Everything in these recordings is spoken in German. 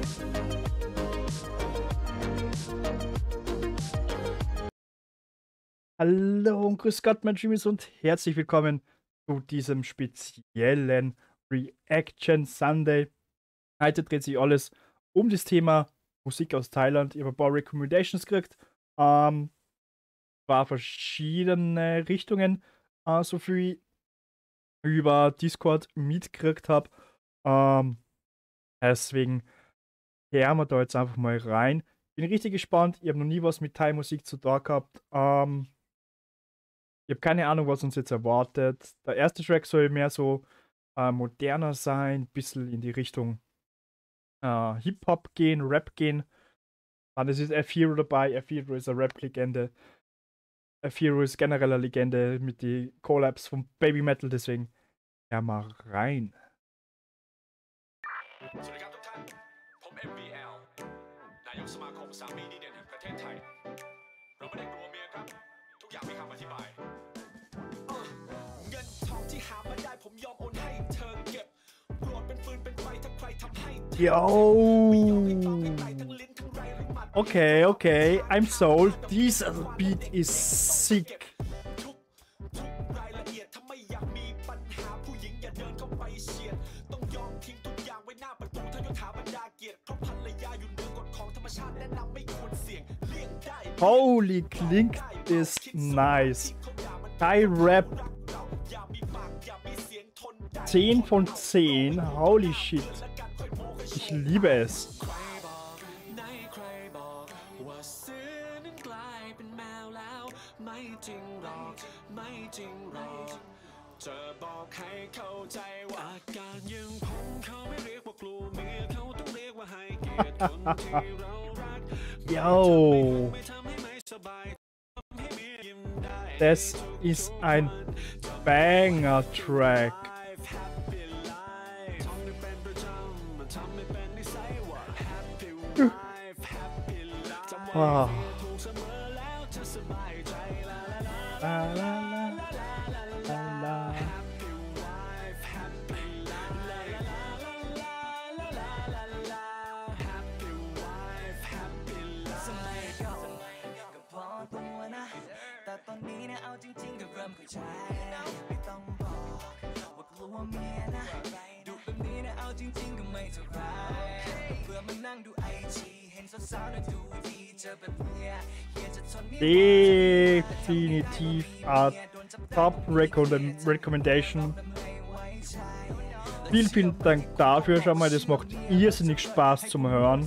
Hallo und grüß Gott, mein Jimmys, und herzlich willkommen zu diesem speziellen Reaction Sunday. Heute dreht sich alles um das Thema Musik aus Thailand. Ich habe ein paar Recommendations gekriegt. War verschiedene Richtungen, so viel ich über Discord mitgekriegt habe. Deswegen hören wir da jetzt einfach mal rein. Bin richtig gespannt. Ich habe noch nie was mit Thai-Musik zu tun gehabt. Ich habe keine Ahnung, was uns jetzt erwartet. Der erste Track soll mehr so moderner sein, ein bisschen in die Richtung Hip-Hop gehen, Rap gehen. Dann ist F-Hero dabei. F-Hero ist eine Rap-Legende. F-Hero ist generell eine Legende mit den Collabs von Baby Metal, deswegen ja mal rein. สวัสดีครับทุกท่าน ผม MVL นายกสมาคมสามีดีเด่นแห่งประเทศไทย เราไม่ได้กลัวเมียครับ ทุกอย่างมีคำอธิบาย เงินทองที่หามาได้ผมยอมโอนให้เธอเก็บโกรธเป็นฟืนเป็นไฟถ้าใครทำให้เธอ Yo! Okay, I'm sold. This beat is sick. Holy, klingt ist nice. Thai Rap 10 von 10. Holy shit. Ich liebe es. Yo, das ist ein Banger-Track. Oh. La, la, la, la, la. Definitiv a Top Recommendation. Vielen Dank dafür. Schau mal, das macht irrsinnig Spaß zum Hören.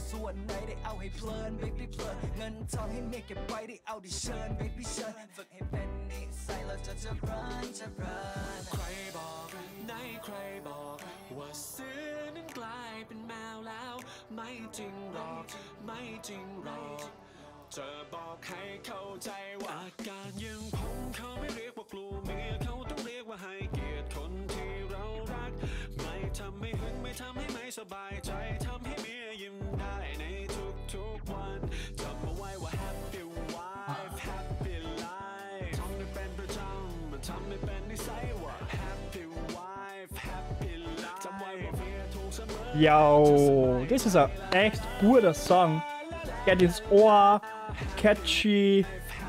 Yo, das ist ein echt guter Song. Geht ins Ohr, catchy,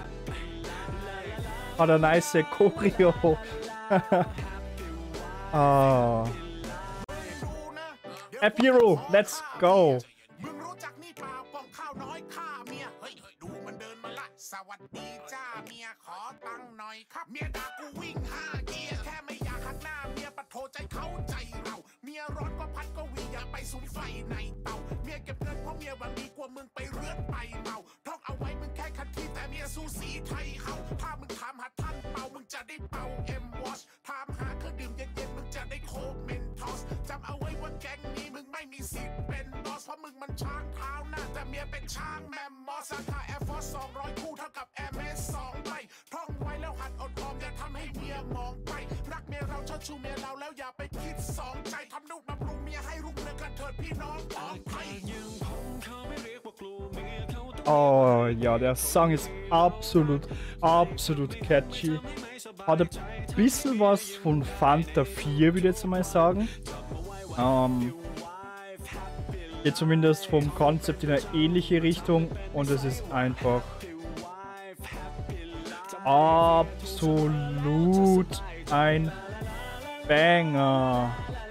hat eine nice Choreo. Oh. F-Hero, let's go. สวัสดีจ้าเมียขอตังค์หน่อยครับเมียด่ากูวิ่ง5เกียร์แค่ไม่อยากหักหน้าเมียปะโทใจเขาใจเราเมียร้อนก็พัดก็วีอย่าไปสุมไฟในเตาเมียเก็บเงินเพราะเมียหวังดีกว่ามึงไปเรือนไปเมาท่องเอาไว้มึงแค่คันที่แต่เมียสู้สีไทยเฮาถ้ามึงถามหาท่านเป่ามึงจะได้เป่าM-Wash ถามหาเครื่องดื่มเย็นๆมึงจะได้โค้กเมนทอสจำเอาไว้ว่าแก๊งนี้มึงไม่มีสิทธิ์เป็นบอสเพราะมึงมันช้างเท้าหน้าแต่เมียเป็นช้างแมมมอสราคา Air Force 200 คู่เท่ากับ MS 2 ใบท่องไว้แล้วหัดอดออมอย่าทำให้เมียมองไปรักเมียเราเชิดชูเมียเราแล้วอย่าไปคิดสองใจทำนุบำรุงเมียให้รุ่งเรืองกันเถิดพี่น้องปลอดภัย Oh ja, der Song ist absolut catchy. Hat ein bisschen was von Fanta 4, würde ich jetzt mal sagen. Geht zumindest vom Konzept in eine ähnliche Richtung und es ist einfach absolut ein Banger.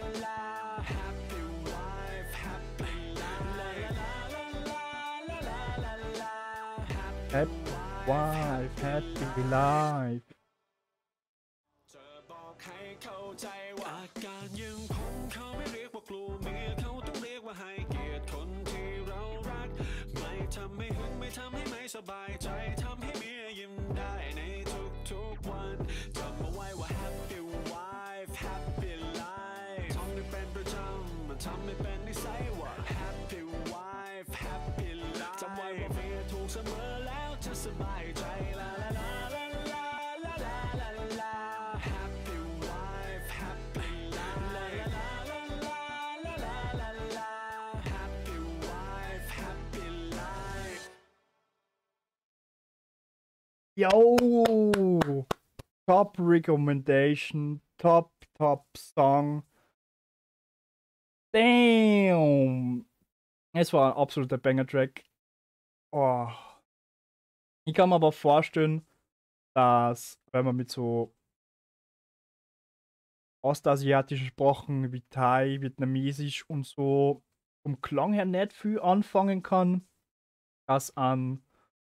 Happy Wife, Happy Life. จะบอกให้เข้าใจว่าอาการยังคงเขาไม่เรียกว่ากลัวเมียเขาต้องเรียกว่าให้เกียรติคนที่เรารักไม่ทำให้หึงไม่ทำให้ไม่สบายใจทำให้เมียยิ้มได้ในทุกๆวันจำเอาไว้ว่า Happy Wife Happy Life ท่องให้เป็นประจำมันทำให้เป็นนิสัยว่า Happy Wife Happy Life จำไว้ว่าเมียถูกเสมอแล้วจะสบายใจลาลาลาลาลาลาลาลาลา Happy Wife Happy Life ลาลาลาลาลาลาลาลา Happy Wife Happy Life Yo! Top Recommendation, top Song. Damn! Es war ein absoluter Banger-Track. Oh. Ich kann mir aber vorstellen, dass, wenn man mit so ostasiatischen Sprachen wie Thai, Vietnamesisch und so vom Klang her nicht viel anfangen kann, dass an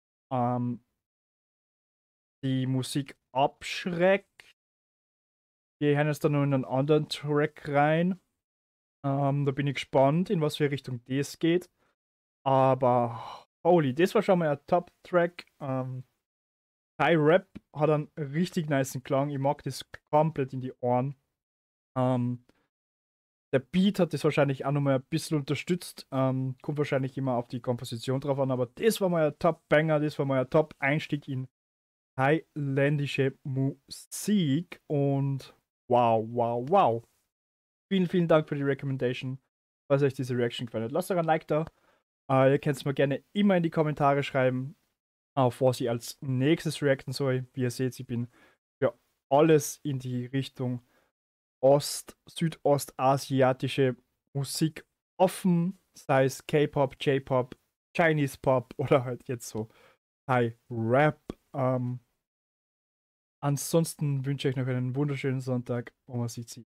die Musik abschreckt. Wir hören jetzt dann noch in einen anderen Track rein. Da bin ich gespannt, in was für Richtung das geht. Aber holy, das war schon mal ein Top-Track. Thai Rap hat einen richtig nicen Klang. Ich mag das komplett in die Ohren. Der Beat hat das wahrscheinlich auch nochmal ein bisschen unterstützt. Kommt wahrscheinlich immer auf die Komposition drauf an, aber das war mal ein Top-Banger, das war mal ein Top-Einstieg in thailändische Musik und wow. Vielen Dank für die Recommendation. Falls euch diese Reaction gefallen hat, lasst doch ein Like da. Ihr könnt es mir gerne immer in die Kommentare schreiben, auf was ich als nächstes reacten soll. Wie ihr seht, ich bin für alles in die Richtung südostasiatische Musik offen, sei es K-Pop, J-Pop, Chinese Pop oder halt jetzt so Thai Rap. Ansonsten wünsche ich euch noch einen wunderschönen Sonntag und man sieht sich